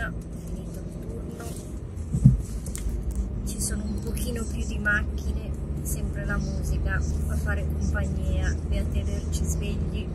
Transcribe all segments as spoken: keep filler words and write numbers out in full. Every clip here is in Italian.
appena finito il turno, ci sono un pochino più di macchine, sempre la musica a fare compagnia e a tenerci svegli.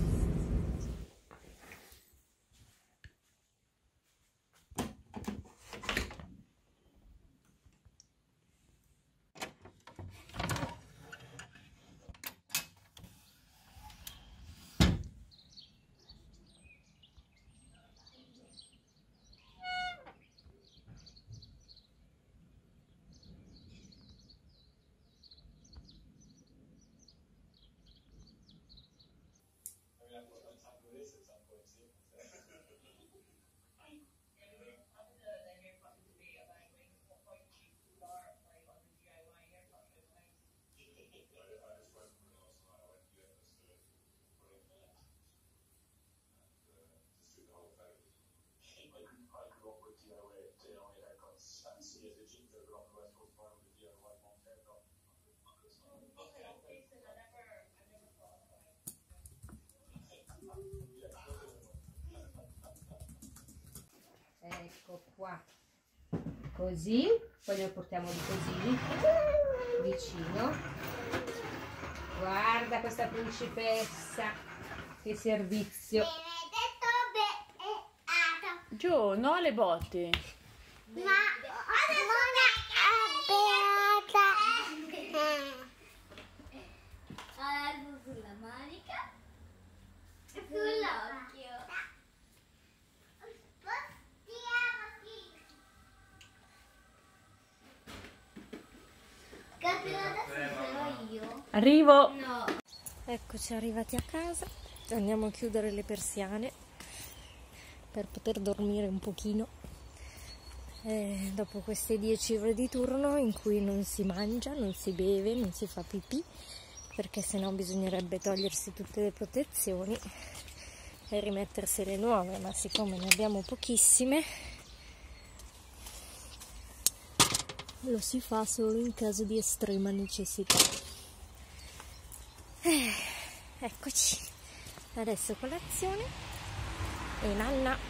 Ecco qua, così, poi lo portiamo di così, vicino. Guarda questa principessa, che servizio. Giù, no le botte. Ma Simone è beata. Ha l'albo sulla manica e sull'occhio. Arrivo. No. Eccoci arrivati a casa, andiamo a chiudere le persiane per poter dormire un pochino. E dopo queste dieci ore di turno in cui non si mangia, non si beve, non si fa pipì, perché sennò bisognerebbe togliersi tutte le protezioni e rimettersele nuove, ma siccome ne abbiamo pochissime lo si fa solo in caso di estrema necessità. Eh, eccoci, adesso colazione e nanna.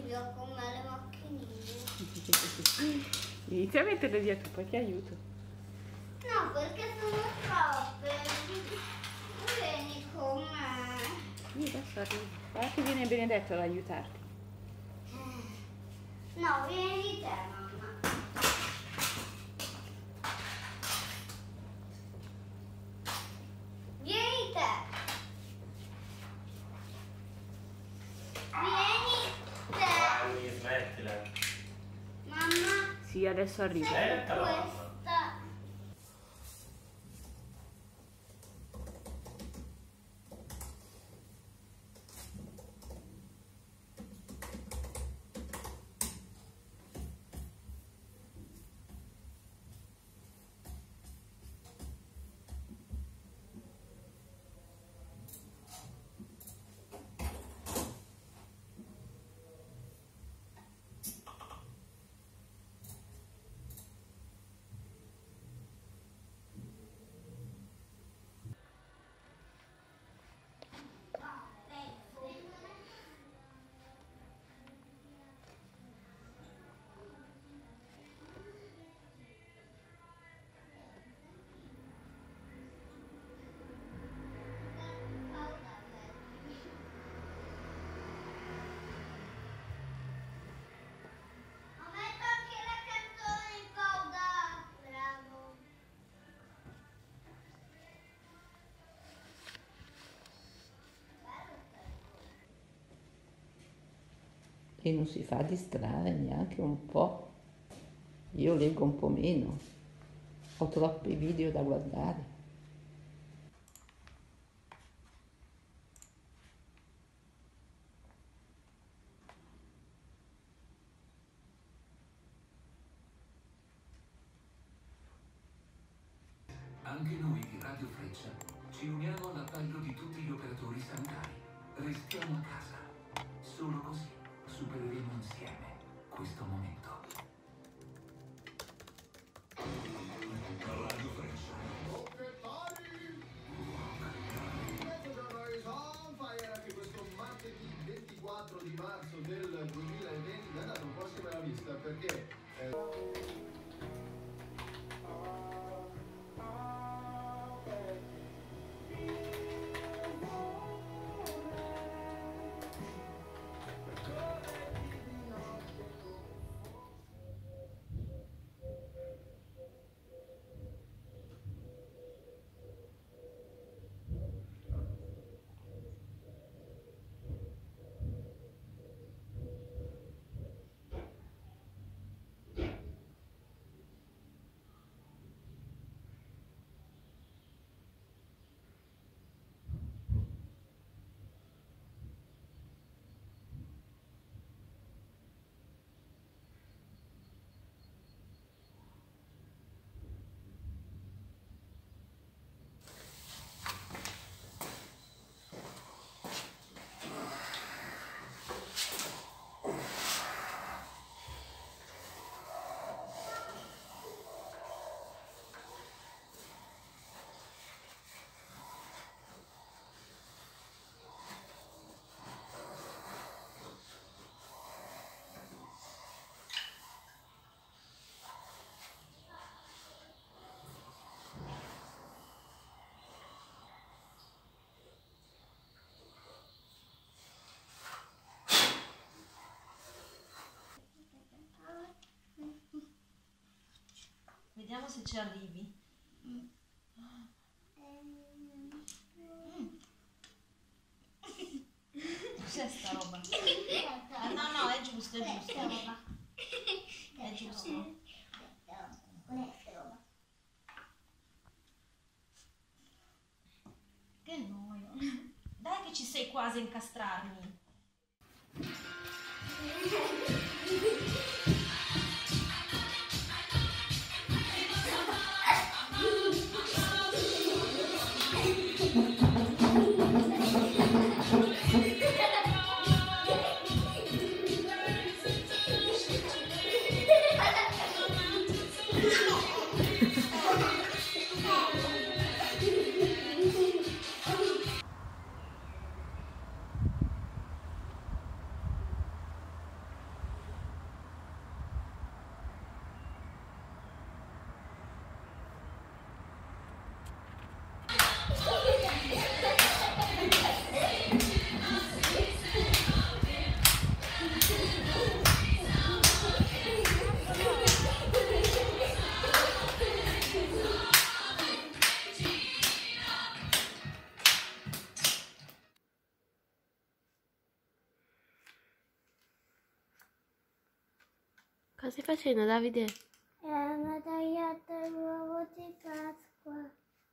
via con me le macchinine. Inizia a metterle via tu, poi ti aiuto. No, perché sono troppe. Vieni con me. Io adesso arrivo. Guarda che viene Benedetto ad aiutarti. No, vieni te, mamma. Vieni te. Vieni te. Smettila. Mamma. Sì, adesso arrivo. Senta, Questa. E non si fa distrarre neanche un po'. Io leggo un po' meno, ho troppi video da guardare. Anche noi di Radio Freccia ci uniamo all'appello di tutti gli operatori sanitari. Restiamo a casa. Solo così supereremo insieme questo momento. Radio Freccia. Anche questo martedì ventiquattro di marzo del duemilaventi è andato un po' assieme alla vista perché eh... Vediamo se ci arrivi. Mm. Cos'è sta roba? Ah, no, no, è giusto, è giusto. È giusto. Che noia. Dai che ci sei quasi a incastrarmi. Cosa stai facendo, Davide? È una tagliata l'uovo di Pasqua.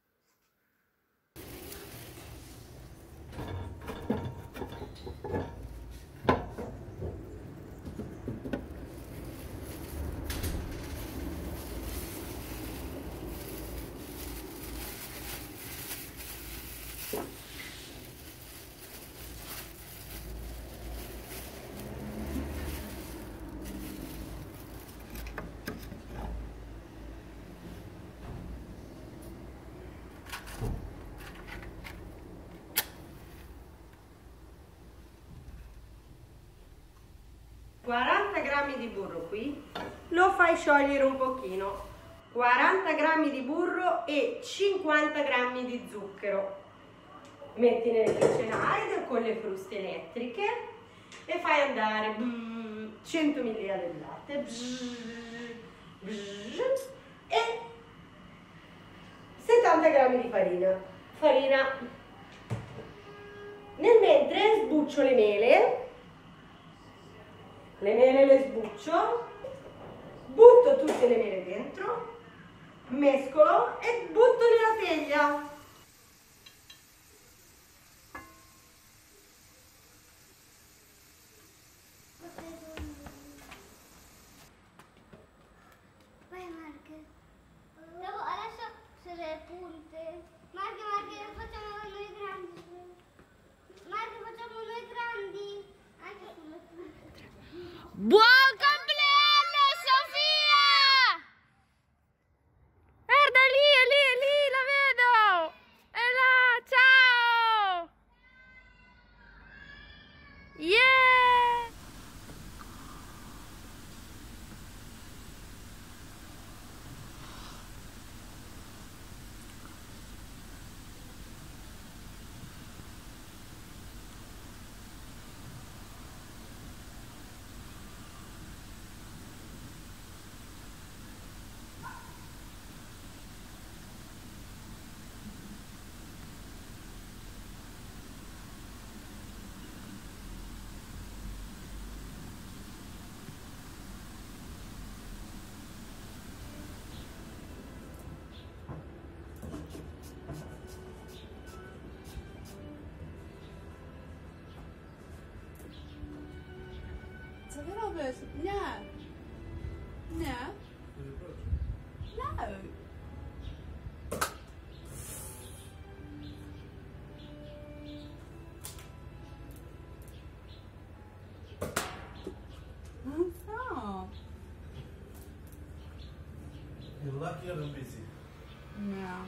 quaranta grammi di burro qui, lo fai sciogliere un pochino, quaranta grammi di burro e cinquanta grammi di zucchero. Metti nel KitchenAid con le fruste elettriche e fai andare bzz, cento millilitri di latte bzz, bzz, e settanta grammi di farina. Farina. Nel mentre sbuccio le mele. Le mele le sbuccio, butto tutte le mele dentro, mescolo e butto nella teglia. Vai Marche. Dopo adesso se le punte. Marche, Marche, facciamo noi grandi. Marche, facciamo noi grandi. Anche sulle punte. Buon compleanno, Sofia! Guarda lì, è lì, è lì, la vedo! È là, ciao! Yeah! Co wy robisz? Nie. Nie. No. Non so. You're lucky or busy? No.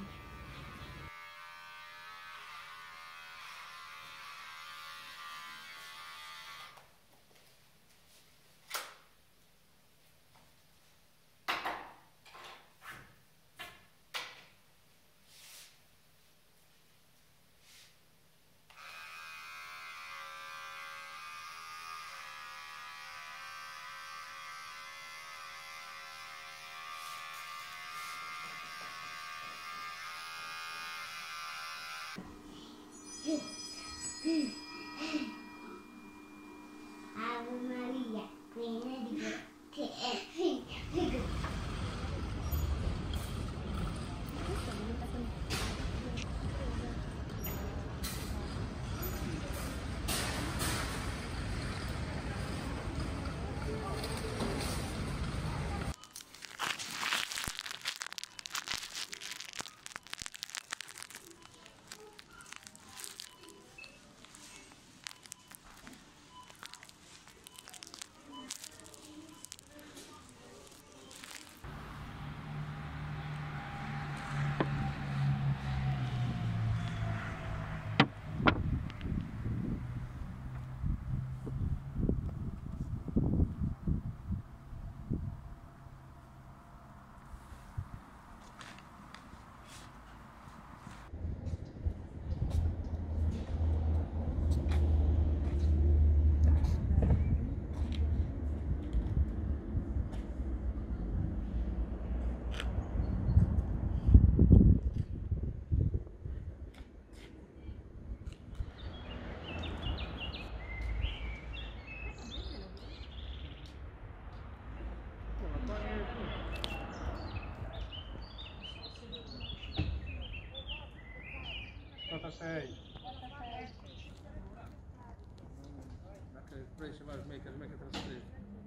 Ave Maria, piena di grazia. quarantasei. Okay, race about make it make it straight.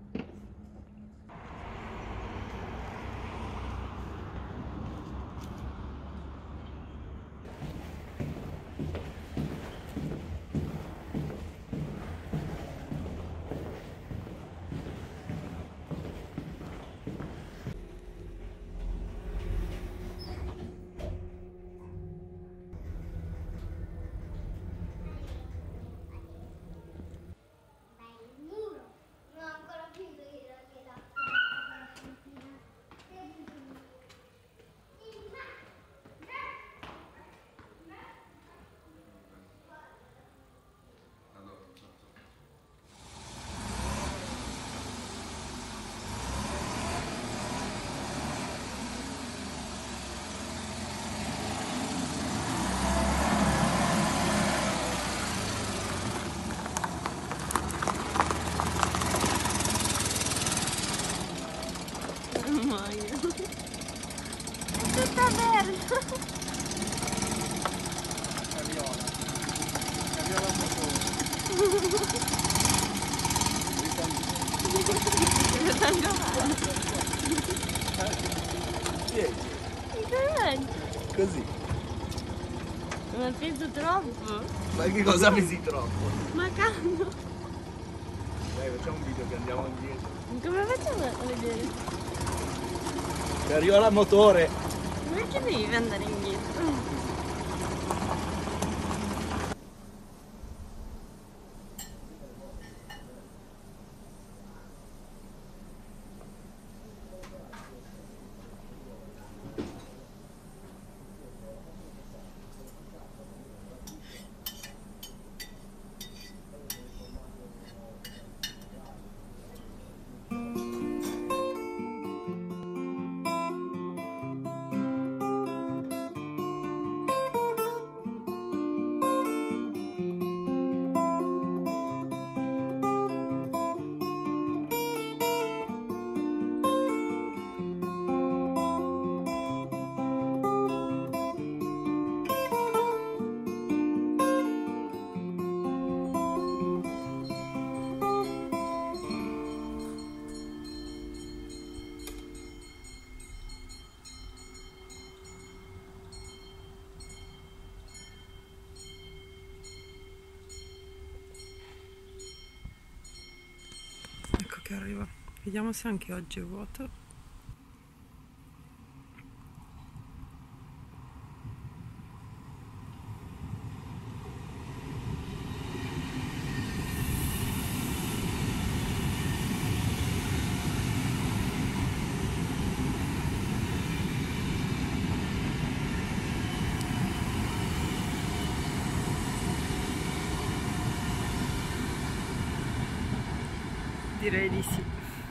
Così. Ma peso troppo. Ma che cosa pesi troppo? Ma calmo. Dai, facciamo un video che andiamo indietro. Come facciamo a vedere? Che arriva la motore. Ma che devi andare indietro? Che arriva. Vediamo se anche oggi è vuoto. Direi di sì.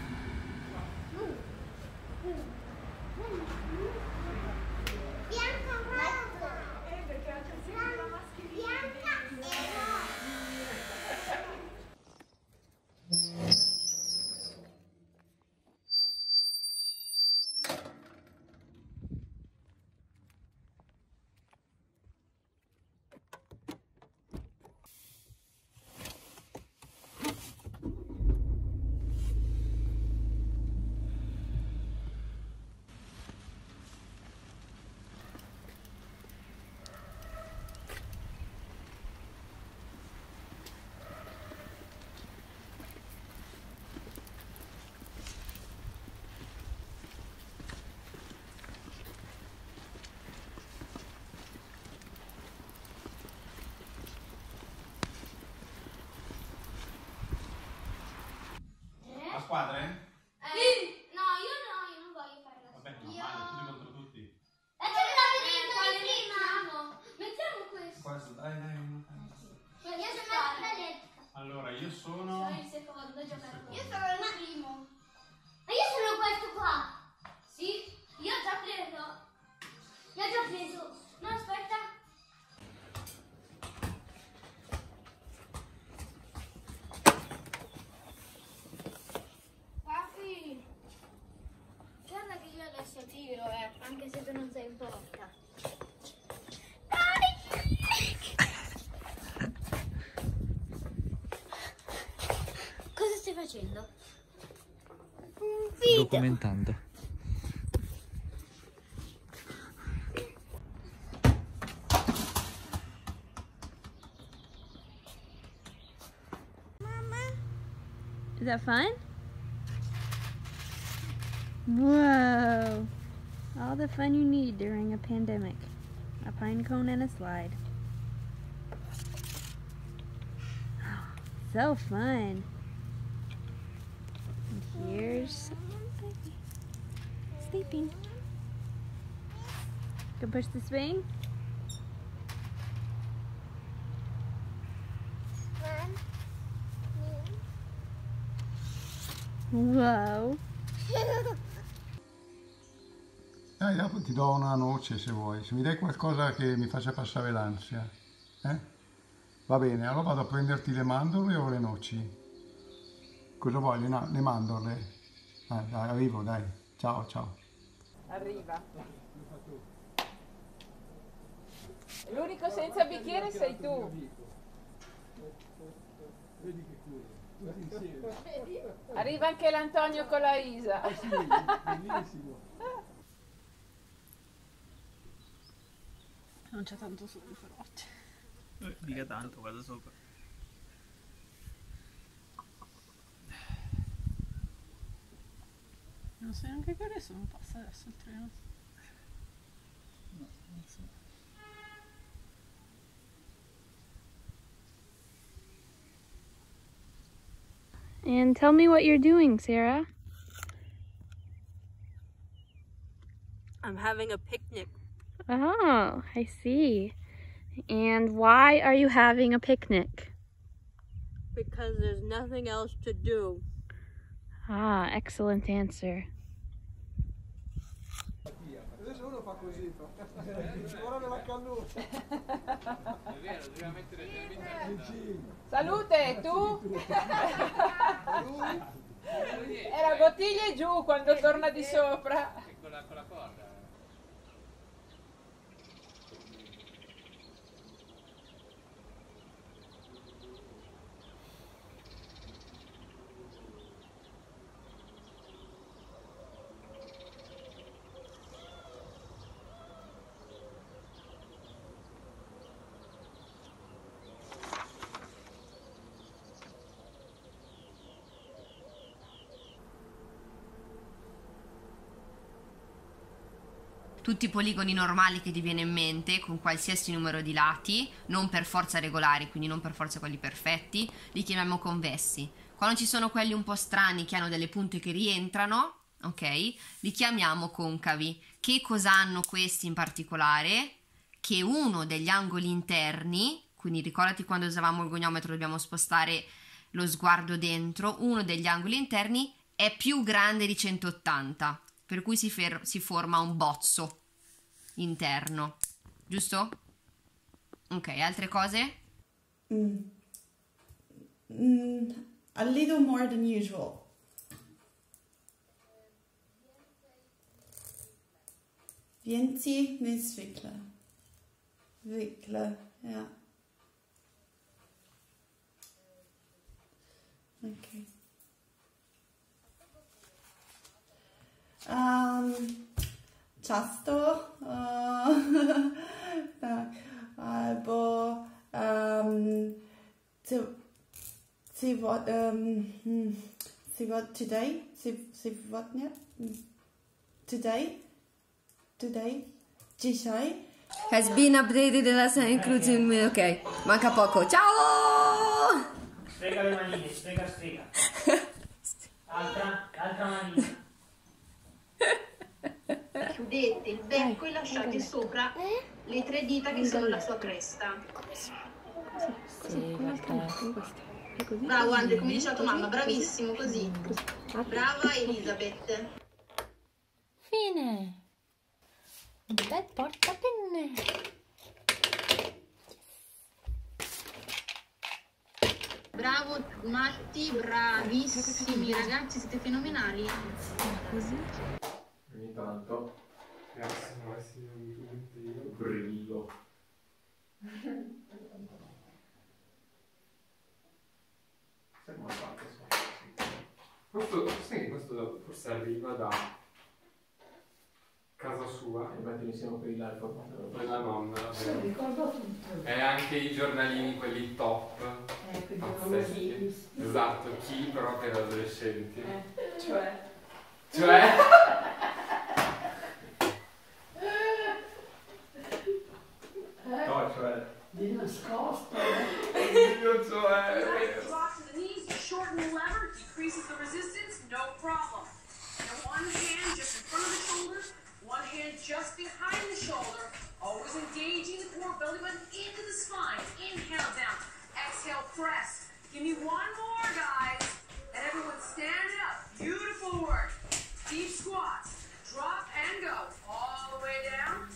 Squadre? Eh, sì. No, io no, io non voglio fare la squadra. Vabbè, io... male, tutti contro tutti. E ce l'ho detto di prima. Mettiamo questo. Questo, dai, dai. Cioè, io sono l'atletica. Allora, io sono... Sono il secondo giocatore. Io sono il primo. E io sono questo qua. Sì? Io ho già preso. Io ho già preso. No, aspetta. Guarda che io adesso tiro, eh, anche se tu non sei in porta. Dai! facendo? Un video. Documentando. Mamma. Is that fun? Whoa. All the fun you need during a pandemic. A pine cone and a slide. So fun. And here's sleeping. Go push the swing. Wow. Dai, dopo ti do una noce se vuoi, se mi dai qualcosa che mi faccia passare l'ansia. Eh? Va bene, allora vado a prenderti le mandorle o le noci? Cosa vuoi? Le, le mandorle? Ah, dai, arrivo, dai. Ciao, ciao. Arriva. L'unico senza bicchiere sei tu. Vedi che culo. Tutti insieme. Arriva anche l'Antonio con la Isa. Ah, sì, bellissimo. Non c'è tanto sole però. Eh, mica tanto, guarda sopra. Non so neanche che ore sono, passa adesso il treno. No, non so. And tell me what you're doing, Sarah. I'm having a picnic. Oh, I see. And why are you having a picnic? Because there's nothing else to do. Ah, excellent answer. Adesso uno fa così, ora me la cannuccia. È vero, doveva mettere il Salute, tu? Era bottiglie giù quando torna di sopra. con la, con la corda. Tutti i poligoni normali che ti viene in mente, con qualsiasi numero di lati, non per forza regolari, quindi non per forza quelli perfetti, li chiamiamo convessi. Quando ci sono quelli un po' strani che hanno delle punte che rientrano, ok, li chiamiamo concavi. Che cosa hanno questi in particolare? Che uno degli angoli interni, quindi ricordati quando usavamo il goniometro dobbiamo spostare lo sguardo dentro, uno degli angoli interni è più grande di centottanta. Per cui si, si forma un bozzo interno, giusto? Ok, altre cose? Mm. Mm, a little more than usual. Więcej niż zwykle. Zwykle, ja. Okay. Um, często, uh, tak, albo um, to, to, um, today, сегодня, today, today, dzisiaj. Has been updated the lesson including me, ok, manca poco, ciao! Strega le manine, strega, strega. Altra, altra manina. Chiudete il becco e lasciate sopra le tre dita che sono la sua cresta. Bravo Andre, come diceva tua mamma, bravissimo, così. Brava Elisabetta. Fine. Un bel portapenne. Bravo Matti, bravissimi ragazzi, siete fenomenali. Così? Ogni tanto. Grazie, Massimo, io brillo. Sai come ho fatto? Questo, sai che questo forse arriva da casa sua. Infatti mi siamo per il live della nonna. Se ricordo tutto. E anche i giornalini, quelli top. Eh, quindi pazzeschi. Esatto, chi però per adolescenti. Eh, cioè. Cioè? No, cioè. Di nascosto. Io cioè. Shorten the lever, decreases the resistance, no problem. Now one hand just in front of the shoulders, one hand just behind the shoulder, always engaging the core, belly button into the spine. Inhale down, exhale, press. Give me one more, guys. And everyone stand up. Beautiful work. Deep squats. Drop and go. All the way down.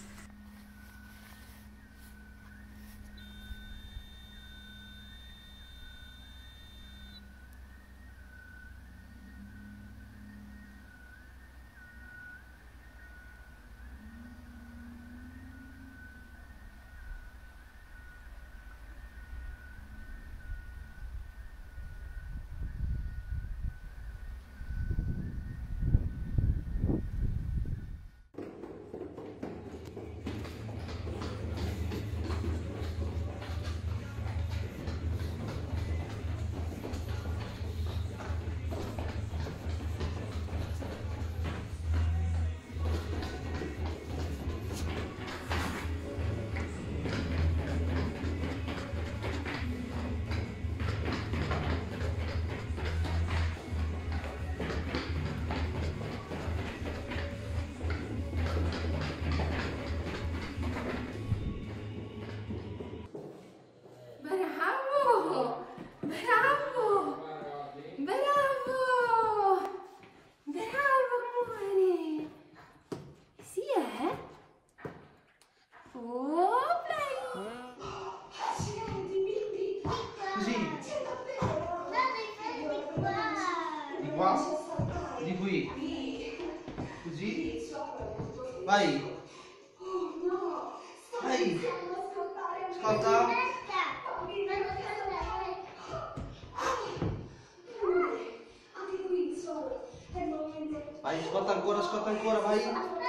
Vai. Vai. Ascolta. Vai, scotta ancora, scotta ancora, vai.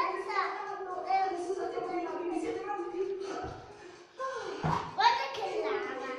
Guarda che lava.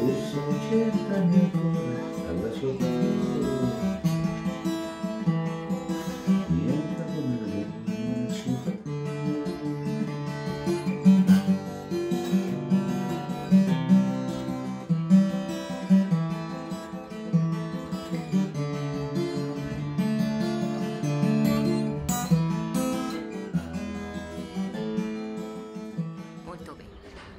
rosso cercami ancora alla sua voce. Niente come vedere il suo fatto. Molto bene.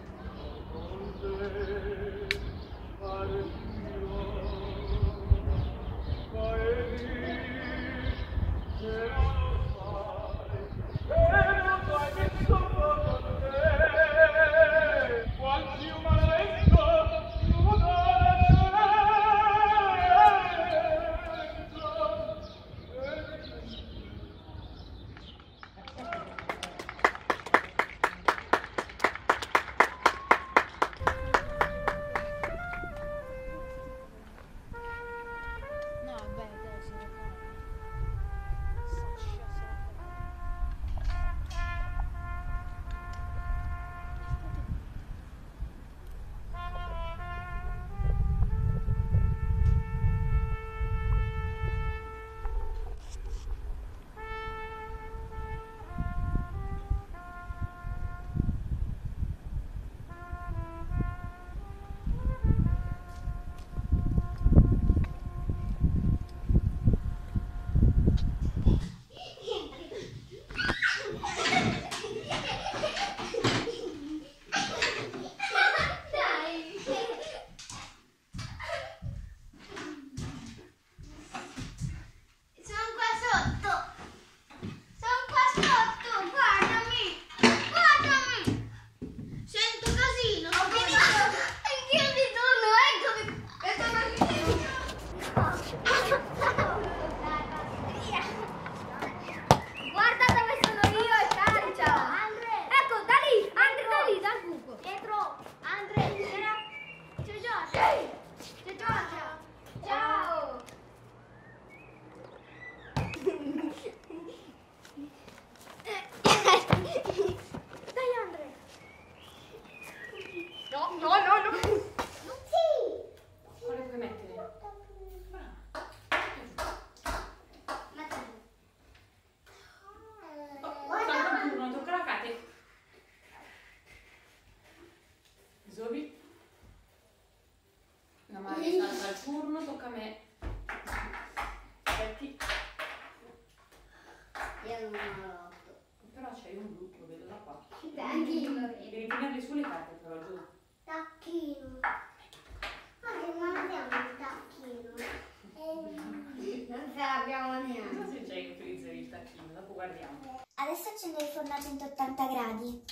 Adesso accendo il forno a centottanta gradi.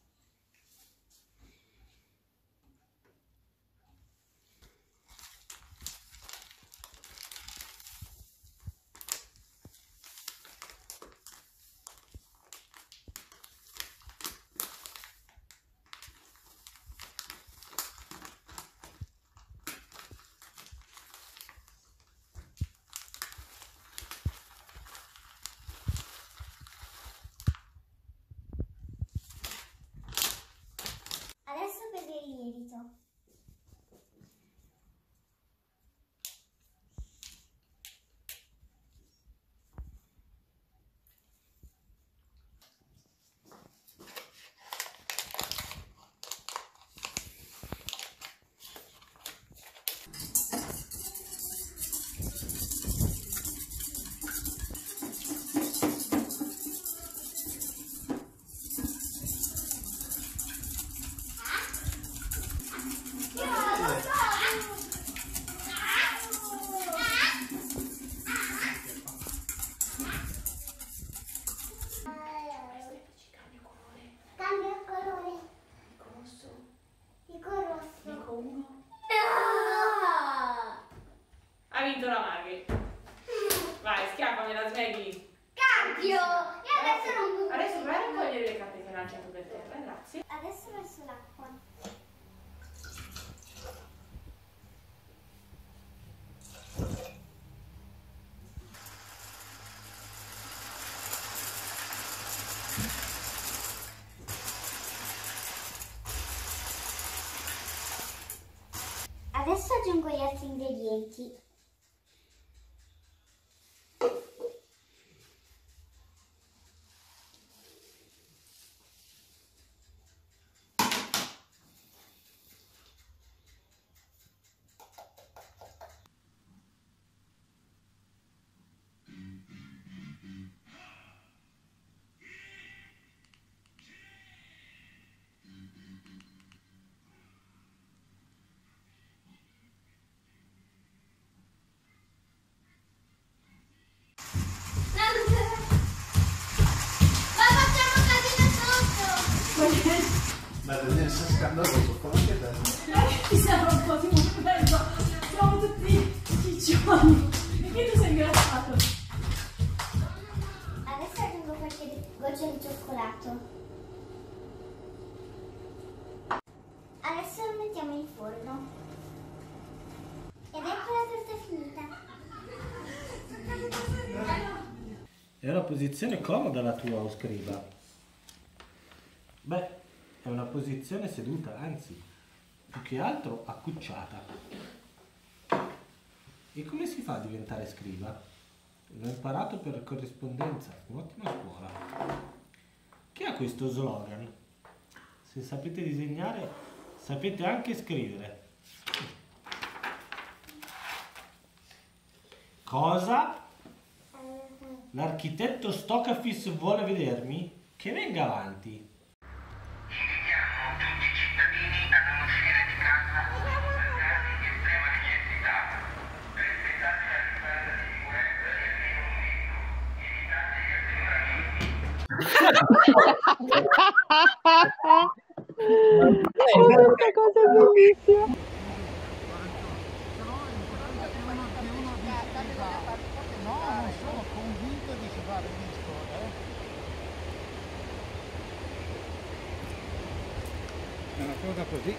Adesso per il lievito. Adesso aggiungo gli altri ingredienti. Ma Daniele sei scandaloso, fa anche te. Ti sembra un po' di movimento. Siamo tutti ciccioni. E che tu sei ingrassato? Adesso aggiungo qualche goccia di cioccolato. Adesso lo mettiamo in forno. Ed ecco la torta finita. È una posizione comoda la tua, o scriva. Beh, è una posizione seduta, anzi, più che altro accucciata. E come si fa a diventare scriva? L'ho imparato per corrispondenza, un'ottima scuola. Chi ha questo slogan? Se sapete disegnare, sapete anche scrivere. Cosa? L'architetto Stokafis vuole vedermi? Che venga avanti. Questa cosa è bellissima. No, non sono convinto di si fare visto, eh. È una cosa così.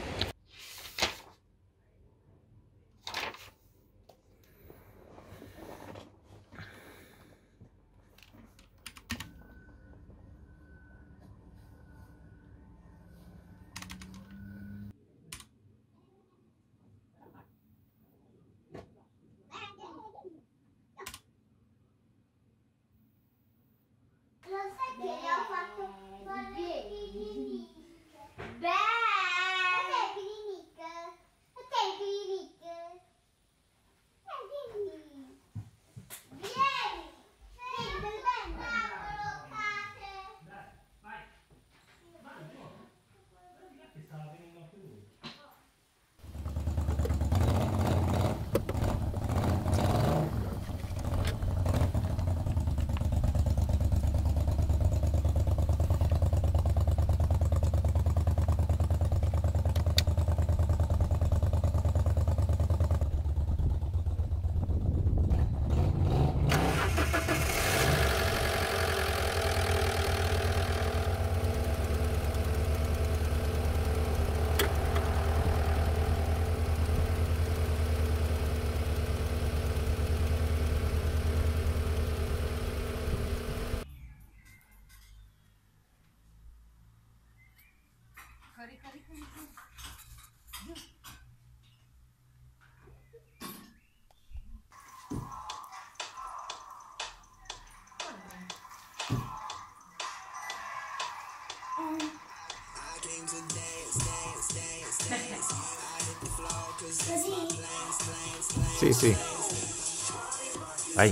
Lo sai che gli ho fatto fare il picnic? Beh! Cos'è il picnic? Cos'è il picnic? Vieni! Vieni! Vieni, dove vai? Cavolo, case! Vai! Che stava venendo anche lui. Corri, corri, corri, corri. Sì, sì. Vai.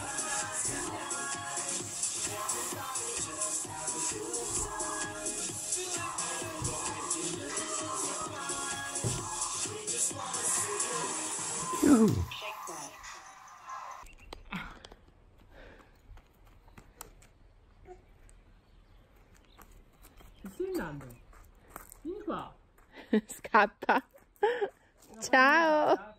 Uh. Stai andando? Vieni qua. Scappa. Ciao. Ciao.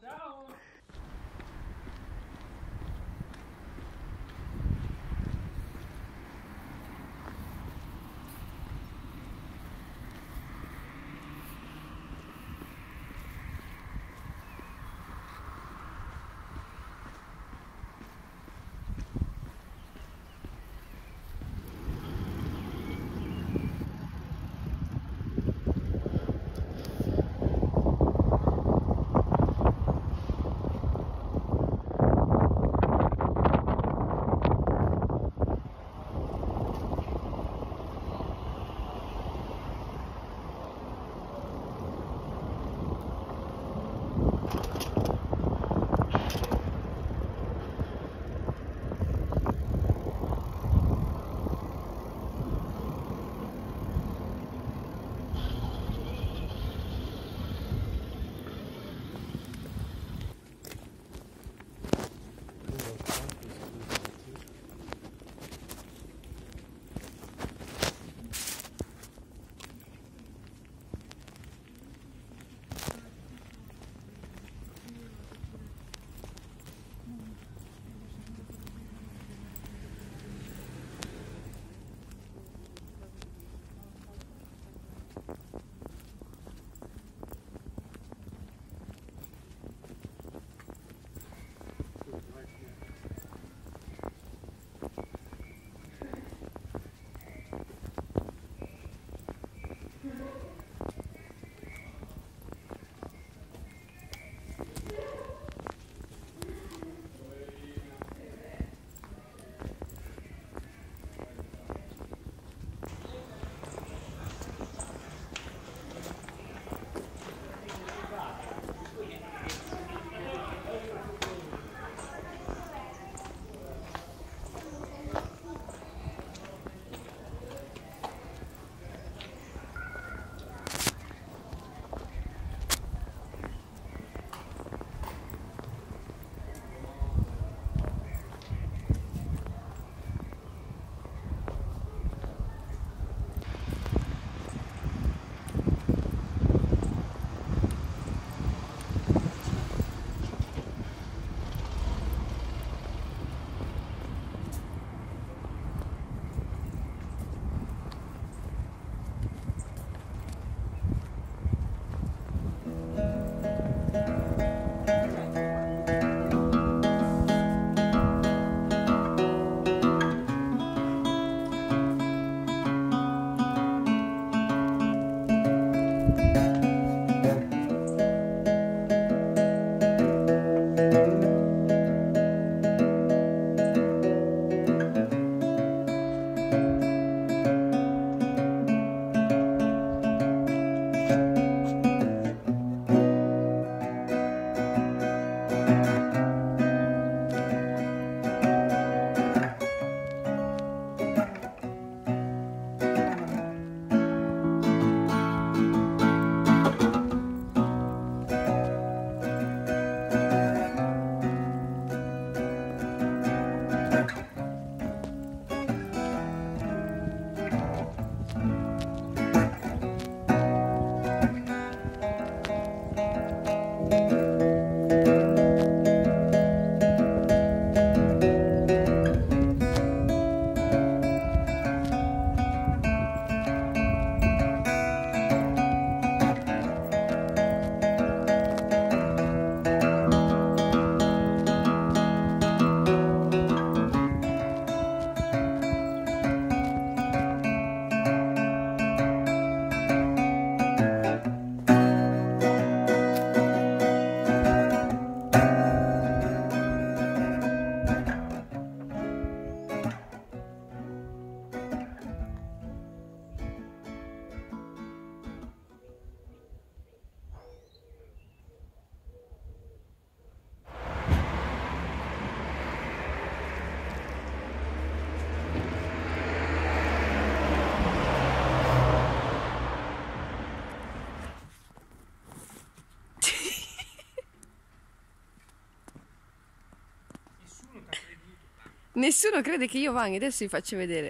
Nessuno crede che io vanghi, adesso vi faccio vedere.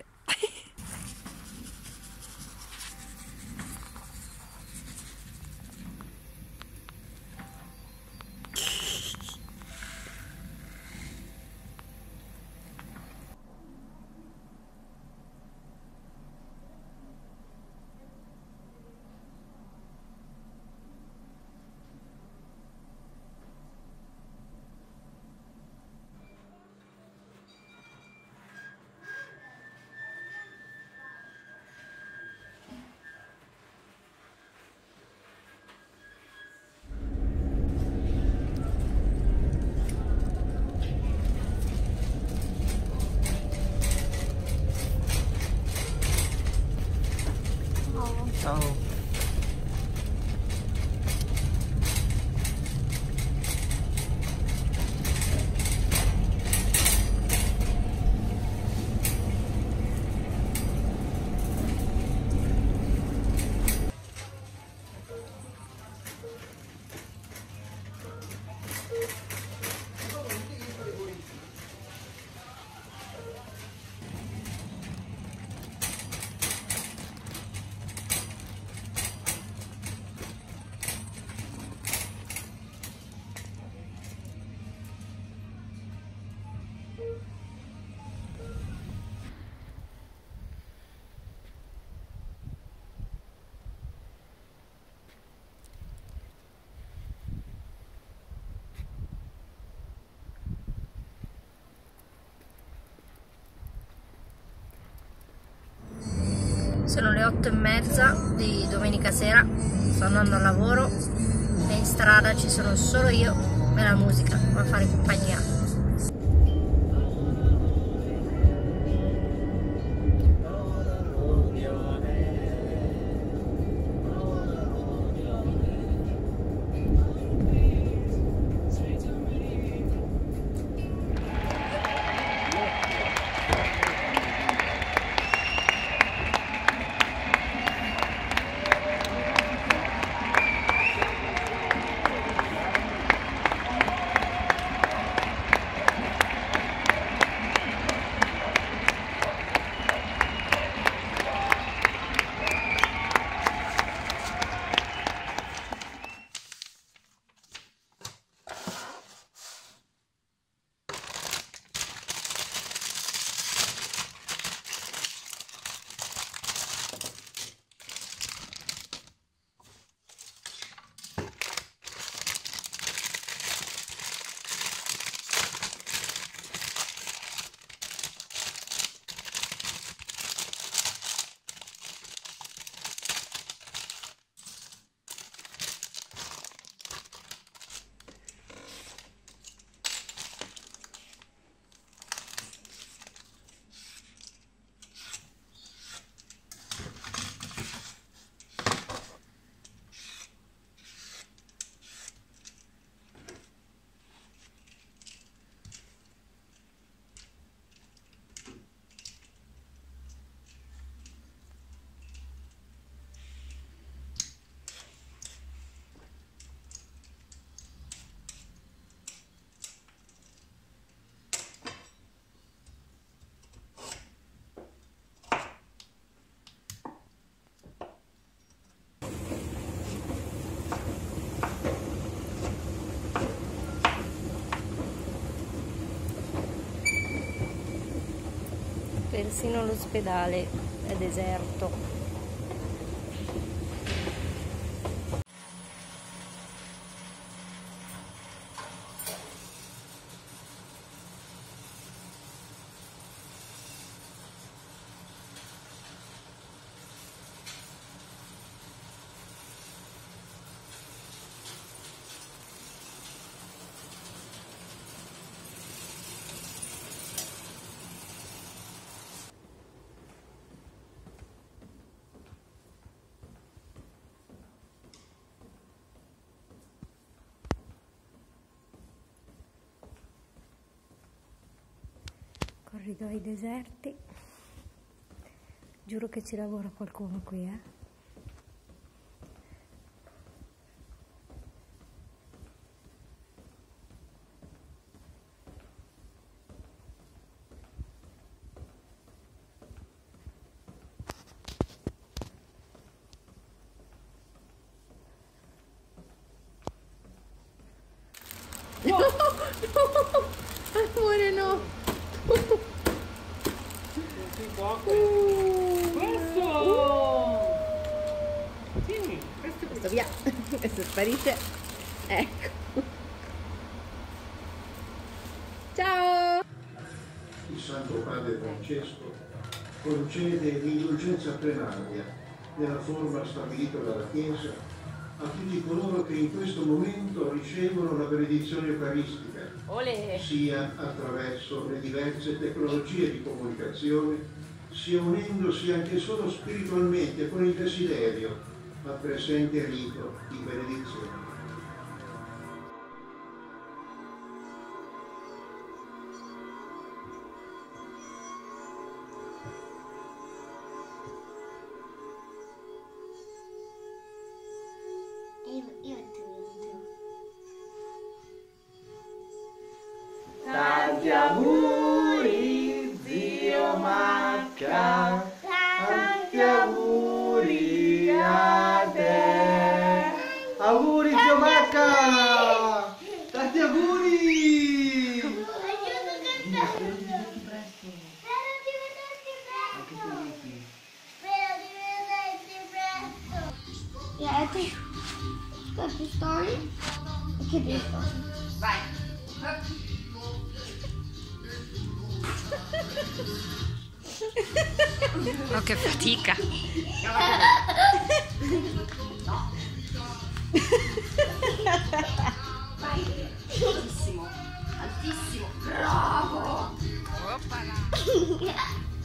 Ciao. Sono le otto e mezza di domenica sera, sto andando al lavoro e in strada ci sono solo io e la musica a fare compagnia. Persino l'ospedale è deserto. Corridoi deserti, giuro che ci lavora qualcuno qui, eh. No, no, amore no. Uh, questo! Sì, questo è Questo via, questo sparisce. Ecco. Ciao! Il Santo Padre Francesco concede l'indulgenza plenaria nella forma stabilita dalla Chiesa a tutti coloro che in questo momento ricevono la benedizione eucaristica, Olè. sia attraverso le diverse tecnologie di comunicazione, sia unendosi anche solo spiritualmente con il desiderio al presente rito di benedizione. Tanti auguri, zio Macca, tanti auguri a te. Auguri, zio Macca, tanti auguri. Yeah, I think that's the story. It could be a story. Vai. Oh, che fatica. No. Vai. Altissimo. Altissimo. Bravo. Oppala.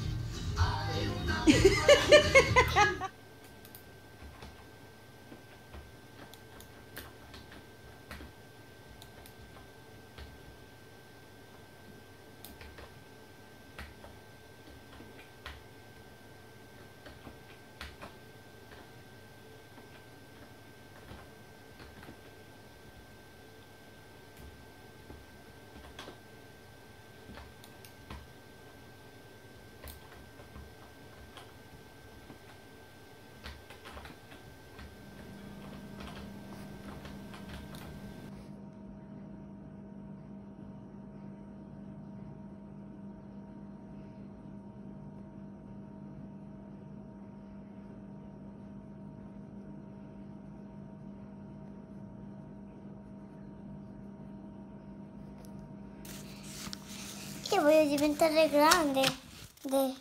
Io voglio diventare grande. De.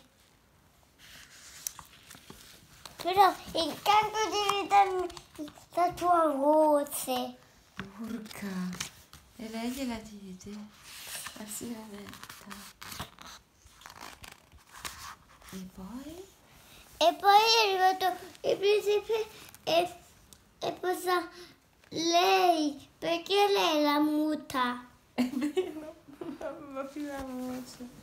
Però intanto devi darmi la tua voce. Urca. E lei gliela dice? La sirenetta. E poi? E poi è arrivato il principe e, e posa lei, perché lei è la muta. È vero. Va più la voce.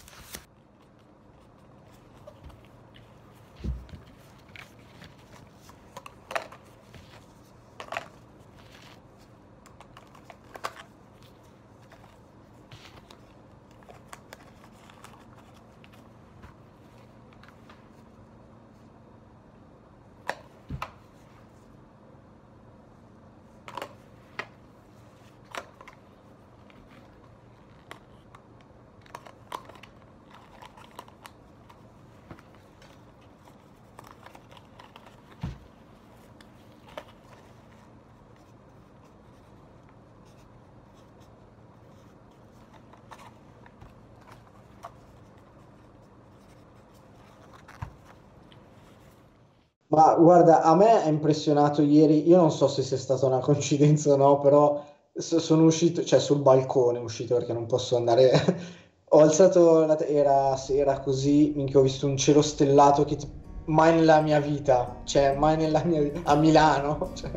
Ma guarda, a me è impressionato ieri, io non so se sia stata una coincidenza o no, però s- sono uscito, cioè sul balcone uscito perché non posso andare, ho alzato la te- era sera così, minchia, ho visto un cielo stellato che t- mai nella mia vita, cioè mai nella mia vita, a Milano, cioè.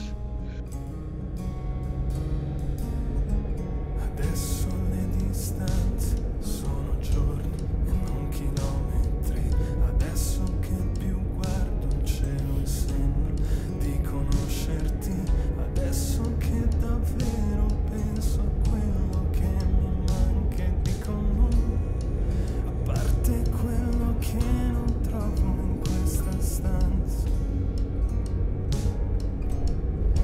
Adesso le distanze sono giorni e non chilometri. Adesso che più guardo il cielo e sembra di conoscerti. Adesso che davvero penso a quello che mi manca e dico no. A parte quello che non trovo in questa stanza.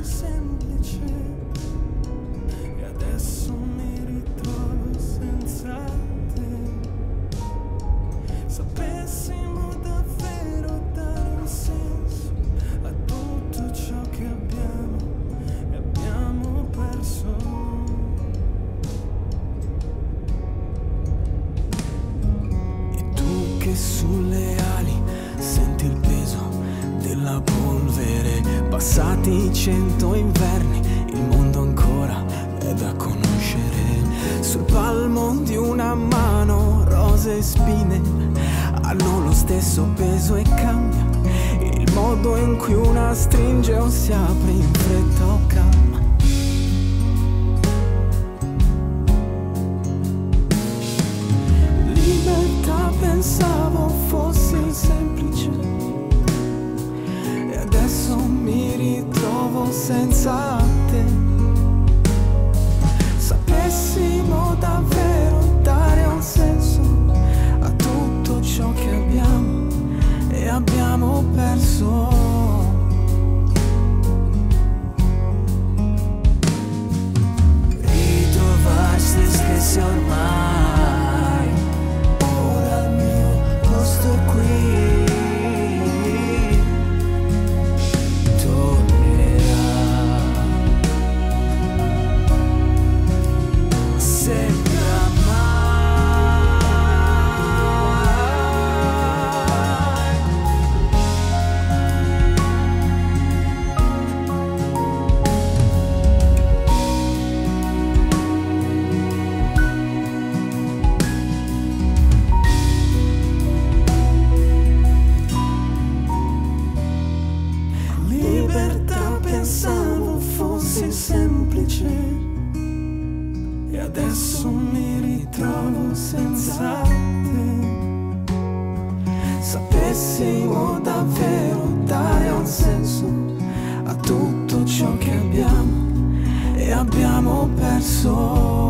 semplice e adesso mi ritrovo senza te. Sapessimo davvero dare un senso a tutto ciò che abbiamo e abbiamo perso. Che sulle ali senti il peso della polvere, passati cento inverni, il mondo ancora è da conoscere. Sul palmo di una mano rose e spine hanno lo stesso peso e cambia il modo in cui una stringe o si apre in fretta o calma. Pensavo fossi semplice e adesso mi ritrovo senza te. Sapessimo davvero dare un senso a tutto ciò che abbiamo e abbiamo perso. Ritrovarsi stessi ormai. Adesso mi ritrovo senza te. Sapessimo davvero dare un senso a tutto ciò che abbiamo e abbiamo perso.